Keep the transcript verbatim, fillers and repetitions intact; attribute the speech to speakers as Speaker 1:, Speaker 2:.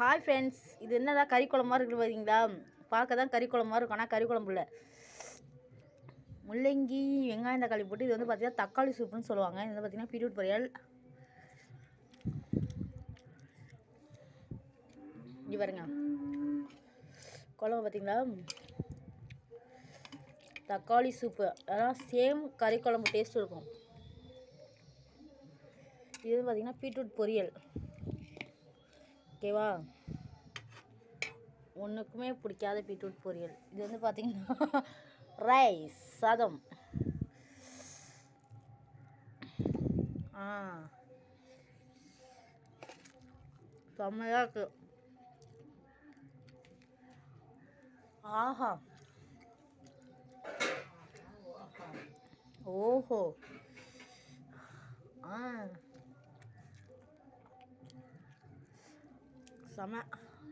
Speaker 1: Hi friends, இது என்னடா கறி குழம்பு மாதிரி இருக்குது பார்த்தீங்களா? பார்க்க தான் கறி குழம்பு மாதிரி இருக்கும், ஆனால் கறி குழம்பு இல்லை. முள்ளங்கி வெங்காயம் தக்காளி போட்டு இது வந்து பார்த்தீங்கன்னா தக்காளி சூப்புன்னு சொல்லுவாங்க. இது வந்து பார்த்தீங்கன்னா பீட்ரூட் பொரியல். இங்கே பாருங்க குழம்பு பார்த்தீங்களா, தக்காளி சூப்பு. அதான் சேம் கறி குழம்பு டேஸ்ட் இருக்கும். இது வந்து பார்த்தீங்கன்னா பீட்ரூட் பொரியல். ஓகேவா, ஒன்றுக்குமே பிடிக்காத பீட்ரூட் பொரியல். இது வந்து பார்த்தீங்கன்னா ரைஸ் சாதம். ஆ செம்மையாக இருக்கு. ஆஹா, ஓஹோ, ஆ செம.